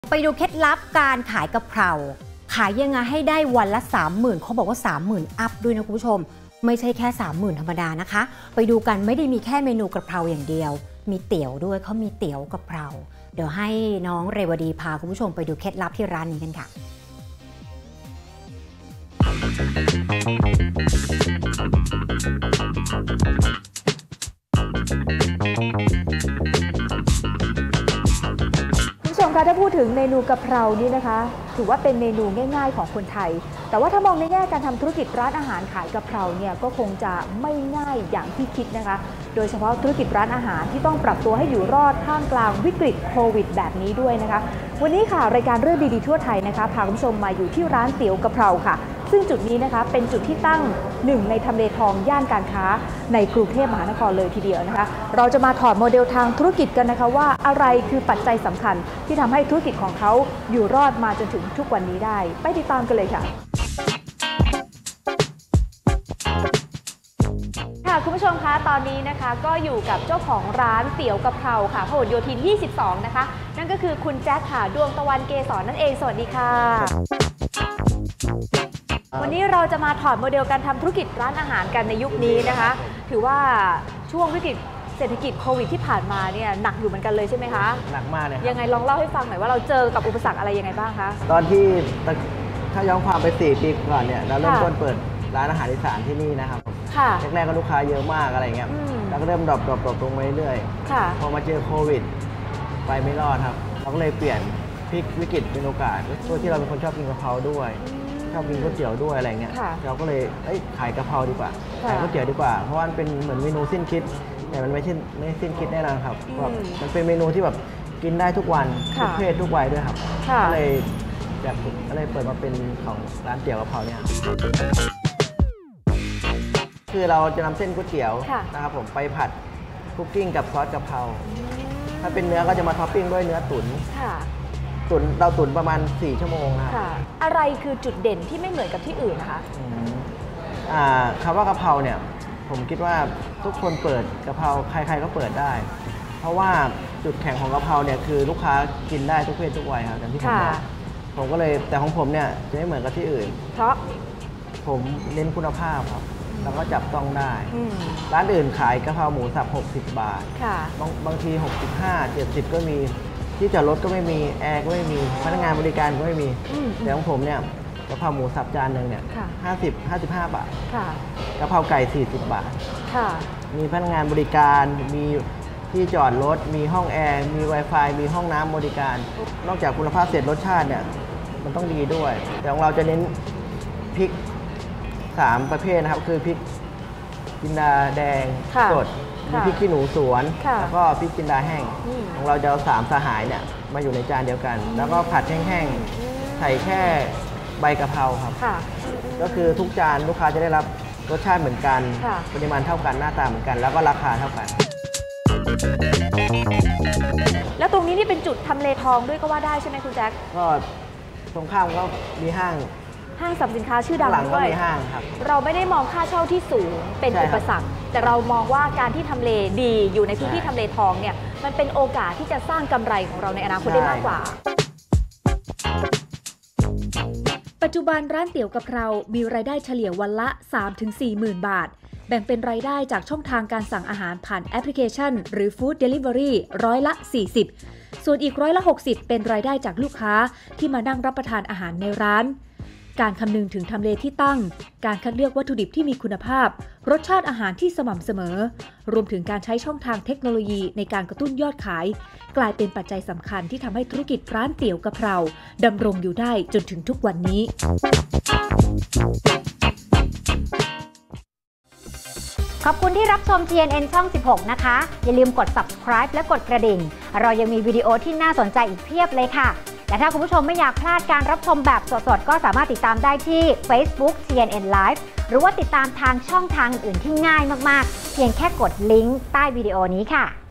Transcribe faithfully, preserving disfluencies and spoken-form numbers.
ไปดูเคล็ดลับการขายกะเพราขายยังไงให้ได้วันละ สามหมื่น เขาบอกว่า สามหมื่น อัพด้วยนะคุณผู้ชมไม่ใช่แค่ สามหมื่น ธรรมดานะคะไปดูกันไม่ได้มีแค่เมนูกะเพราอย่างเดียวมีเตี๋ยวด้วยเขามีเตี๋ยวกะเพราเดี๋ยวให้น้องเรวดีพาคุณผู้ชมไปดูเคล็ดลับที่ร้านนี้กันค่ะคุณผู้ชมคะถ้าพูดถึงเมนูกะเพรานี่นะคะถือว่าเป็นเมนูง่ายๆของคนไทยแต่ว่าถ้ามองในแง่การทำธุรกิจร้านอาหารขายกะเพราเนี่ยก็คงจะไม่ง่ายอย่างที่คิดนะคะโดยเฉพาะธุรกิจร้านอาหารที่ต้องปรับตัวให้อยู่รอดท่ามกลางวิกฤตโควิดแบบนี้ด้วยนะคะวันนี้ค่ะรายการเรื่องดีๆทั่วไทยนะคะพาคุณผู้ชมมาอยู่ที่ร้านเตี๋ยวกะเพราค่ะซึ่งจุดนี้นะคะเป็นจุดที่ตั้งหนึ่งในทำเลทองย่านการค้าในกรุงเทพมหานครเลยทีเดียวนะคะเราจะมาถอดโมเดลทางธุรกิจกันนะคะว่าอะไรคือปัจจัยสำคัญที่ทำให้ธุรกิจของเขาอยู่รอดมาจนถึงทุกวันนี้ได้ไปติดตามกันเลยค่ะค่ะคุณผู้ชมคะตอนนี้นะคะก็อยู่กับเจ้าของร้านเตี๋ยวกะเพราค่ะพหลโยธินยี่สิบสองนะคะนั่นก็คือคุณแจ็คค่ะดวงตะวันเกษรนั่นเองสวัสดีค่ะวันนี้เราจะมาถอดโมเดลการทำธุรกิจร้านอาหารกันในยุคนี้นะคะถือว่าช่วงวิกฤตเศรษฐกิจโควิดที่ผ่านมาเนี่ยหนักอยู่เหมือนกันเลยใช่ไหมคะหนักมากเลยยังไงลองเล่าให้ฟังหน่อยว่าเราเจอกับอุปสรรคอะไรยังไงบ้างคะตอนที่ถ้าย้อนความไปสี่ปีก่อนเนี่ยเราเริ่มต้นเปิดร้านอาหารอีสานที่นี่นะครับแรกๆก็ลูกค้าเยอะมากอะไรเงี้ยแล้วก็เริ่มดรอปดรอปดรอปลงมาเรื่อยๆพอมาเจอโควิดไปไม่รอดครับเราก็เลยเปลี่ยนพลิกวิกฤตเป็นโอกาสด้วยที่เราเป็นคนชอบกินกะเพราด้วยชอบกินก๋วยเตี๋ยวด้วยอะไรเงี้ยเราก็เลยขายกะเพราดีกว่าขายก๋วยเตี๋ยวดีกว่าเพราะว่ามันเป็นเหมือนเมนูสิ้นคิดแต่มันไม่ใช่ไม่สิ้นคิดแน่นอนครับมันเป็นเมนูที่แบบกินได้ทุกวันทุกเพศทุกวัยด้วยครับก็เลยแบบก็เลยเปิดมาเป็นของร้านเตี๋ยวกะเพราเนี่ยคือเราจะนำเส้นก๋วยเตี๋ยวนะครับผมไปผัดคุกกิ้งกับซอสกะเพราถ้าเป็นเนื้อก็จะมาท็อปปิ้งด้วยเนื้อตุ๋นตุ๋นเราตุ๋นประมาณสี่ชั่วโมงนะครับอะไรคือจุดเด่นที่ไม่เหมือนกับที่อื่นนะคะคำว่ากะเพราเนี่ยผมคิดว่าทุกคนเปิดกะเพราใครๆก็เปิดได้เพราะว่าจุดแข็งของกะเพราเนี่ยคือลูกค้ากินได้ทุกเพศทุกวัยครับอย่างที่ผมบอกผมก็เลยแต่ของผมเนี่ยจะไม่เหมือนกับที่อื่นเพราะผมเน้นคุณภาพครับแล้วก็จับต้องได้ร้านอื่นขายกะเพราหมูสับหกสิบบาทบางบางทีหกสิบห้า เจ็ดสิบก็มีที่จอดรถก็ไม่มีแอร์ก็ไม่มีพนักงานบริการก็ไม่มีแต่ของผมเนี่ยกะเพราหมูสับจานหนึ่งเนี่ยห้าสิบ ห้าสิบห้าบาทกะเพราไก่สี่สิบบาทมีพนักงานบริการมีที่จอดรถมีห้องแอร์มี Wi-Fi มีห้องน้ำบริการนอกจากคุณภาพเสร็จรสชาติเนี่ยมันต้องดีด้วยแต่ของเราจะเน้นพริกสามประเภทนะครับคือพริกจินดาแดงสดมีพริกขี้หนูสวนแล้วก็พริกจินดาแห้งของเราจะเอาสามสหายเนี่ยมาอยู่ในจานเดียวกันแล้วก็ผัดแห้งๆใส่แค่ใบกะเพราครับก็คือทุกจานลูกค้าจะได้รับรสชาติเหมือนกันปริมาณเท่ากันหน้าตาเหมือนกันแล้วก็ราคาเท่ากันแล้วตรงนี้นี่เป็นจุดทำเลทองด้วยก็ว่าได้ใช่ไหมคุณแจ็คก็ตรงข้ามก็มีห้างห้างสรรพสินค้าชื่อดังด้วยเราไม่ได้มองค่าเช่าที่สูงเป็นอุปสรรคแต่เรามองว่าการที่ทำเลดีอยู่ในพื้นที่ทำเลทองเนี่ยมันเป็นโอกาสที่จะสร้างกำไรของเราในอนาคตได้มากกว่าปัจจุบันร้านเตี๋ยวกะเพรามีรายได้เฉลี่ยวันละ สามถึงสี่หมื่น บาทแบ่งเป็นรายได้จากช่องทางการสั่งอาหารผ่านแอปพลิเคชันหรือฟู้ดเดลิเวอรี่ร้อยละสี่สิบส่วนอีกร้อยละหกสิบเป็นรายได้จากลูกค้าที่มานั่งรับประทานอาหารในร้านการคำนึงถึงทำเลที่ตั้งการคัดเลือกวัตถุดิบที่มีคุณภาพรสชาติอาหารที่สม่ำเสมอรวมถึงการใช้ช่องทางเทคโนโลยีในการกระตุ้นยอดขายกลายเป็นปัจจัยสำคัญที่ทำให้ธุรกิจร้านเตี๋ยวกะเพราดำรงอยู่ได้จนถึงทุกวันนี้ขอบคุณที่รับชม ที เอ็น เอ็น ช่อง สิบหก นะคะอย่าลืมกด ซับสไครบ์ และกดกระดิ่งเรายังมีวิดีโอที่น่าสนใจอีกเพียบเลยค่ะและถ้าคุณผู้ชมไม่อยากพลาดการรับชมแบบสดๆก็สามารถติดตามได้ที่ Facebook ที เอ็น เอ็น Live หรือว่าติดตามทางช่องทางอื่นที่ง่ายมากๆเพียงแค่กดลิงก์ใต้วิดีโอนี้ค่ะ